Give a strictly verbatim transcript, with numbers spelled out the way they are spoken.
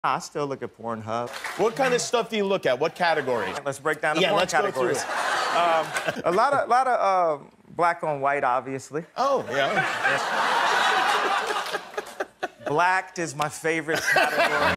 I still look at Pornhub. What kind of stuff do you look at? What category? Let's break down the yeah, porn let's categories. Go through it. um, a lot of, lot of uh, black on white, obviously. Oh, yeah. Blacked is my favorite category.